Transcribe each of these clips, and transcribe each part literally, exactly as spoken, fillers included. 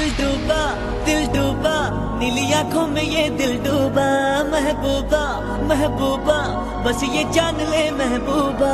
दिल डूबा दिल डूबा नीली आंखों में ये दिल डूबा। महबूबा महबूबा बस ये जान ले महबूबा।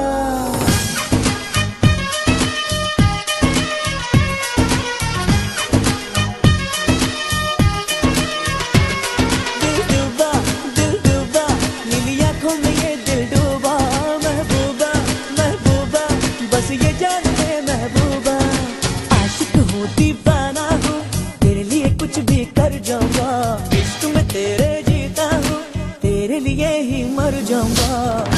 दिल डूबा दिल डूबा नीली आंखों में ये दिल डूबा। महबूबा महबूबा बस ये जान ले महबूबा। आशिक हूँ दीवाना हूँ तेरे लिए कुछ भी कर जाऊंगा। इश्क में तेरे जीता हूँ तेरे लिए ही मर जाऊंगा।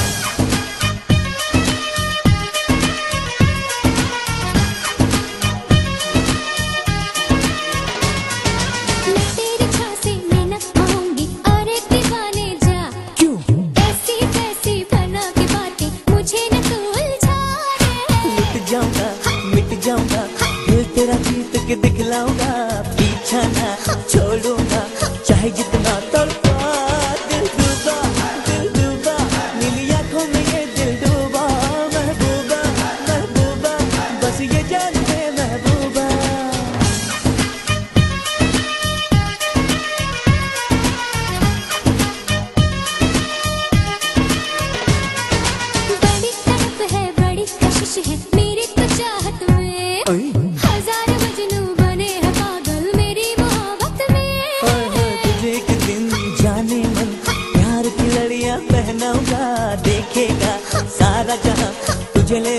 मिट जाऊंगा दिल तेरा जीत के दिखलाऊंगा। पीछा ना छोड़ूंगा चाहे जितना तड़पा। दिल डूबा दिल डूबा नीली आंखों में ये दिल डूबा। महबूबा महबूबा बस ये जान ले महबूबा। बड़ी तड़प है बड़ी कशिश है मेरी तो चाहत में। हजार मजनू बने हैं पागल मेरी मोहब्बत में। तुझे एक दिन जाने मन प्यार की लड़ियां पहनाऊंगा। देखेगा सारा जहां तुझे ले